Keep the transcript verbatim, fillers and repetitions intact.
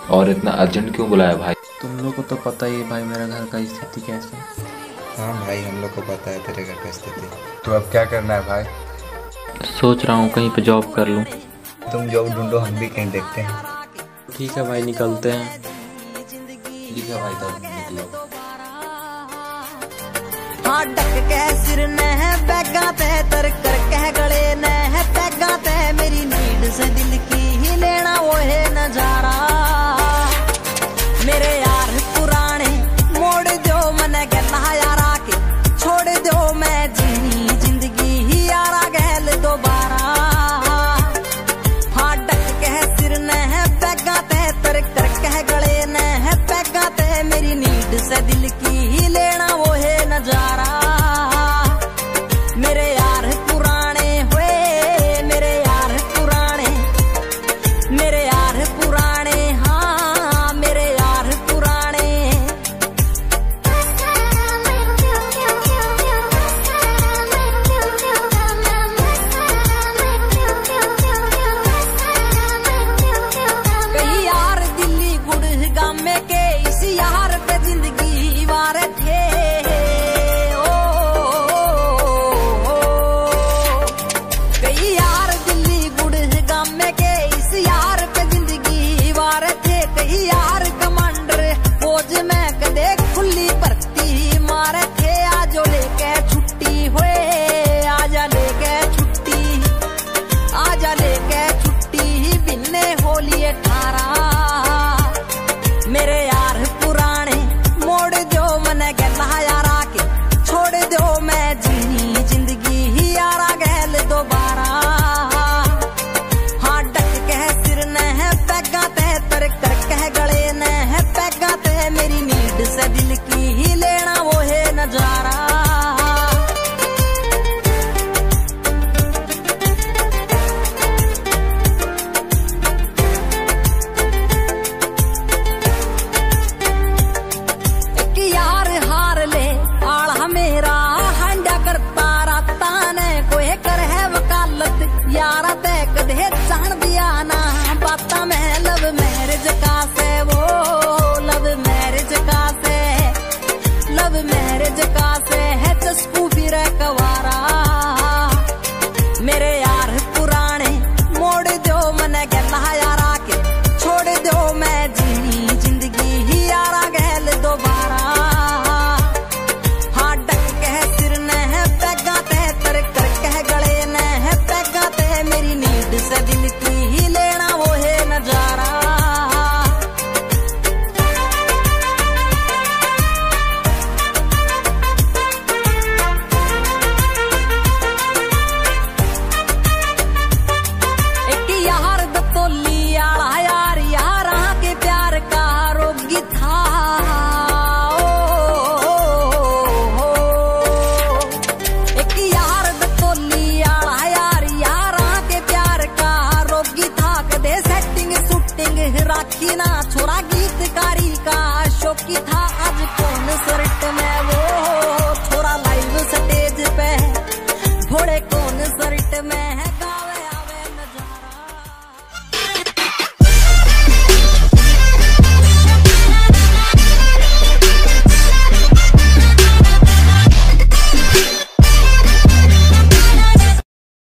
और इतना अर्जेंट क्यों बुलाया भाई? तुम लोग को तो पता ही है भाई मेरा घर का स्थिति कैसे है। हाँ भाई, हम लोग को पता है तेरे घर की स्थिति। तो अब क्या करना है भाई? सोच रहा हूँ कहीं पे जॉब कर लूँ। तुम जॉब ढूंढो, हम भी कहीं देखते हैं। ठीक है भाई, निकलते हैं। ठीक है भाई, तब निकलो। हाँ डक के सिर ने है बैगा ते तर कर कह गले ने है बैगा ते मेरी नीड से दिल की ही लेना वो है नजारा। मेरे यार पुराने मोड़ दो मने गला यारा के छोड़ दो मैं जीनी जिंदगी ही यारा गहल दोबारा। हाँ डक के सिर ने है बैगा ते तर कर कह गले ने है बैगा ते मेरी नीड से दिल की ही लेना वो है नजारा। मेरे यार पुराने हुए मेरे यार पुराने मेरे यार पुराने हाँ मेरे यार पुराने। कई यार दिल्ली गुड़गांव में के इस यार पे जिंदगी वार थे। मेरे यार पुराने मोड़ दो मने गला यारा के छोड़ दो मैं जीनी जिंदगी ही यारा गहल दोबारा। हाँ डक के सिर ने है बैगा ते तर कर कह गले ने है बैगा ते मेरी नीड से दिल की ही लेना वो है नजारा। यारा ते कदे जान दिया ना बाता मैं लव मैरिज का से वो लव मैरिज का से लव मैरिज का से है चस्कू फिर कवारा। मेरे यार पुराने मोड़ दो मने गला यारा के छोड़ दो मैं जीनी जिंदगी ही यारा गहल दोबारा। हाँ डक के सिर ने है बैगा ते तर कर कह गले ने है बैगा ते मेरी नीड से दिल की ही लेना वो है नजारा। एक यार दतोली आला यार यारा के प्यार का रोगी था। एक यार दतोली आला यार यारा के प्यार का रोगी था। कदे सेटिंग शूटिंग राखी ना छोरा गीतकारी का शौकी था। आज कौन सर्ट में वो